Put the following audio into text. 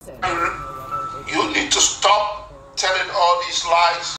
You need to stop telling all these lies.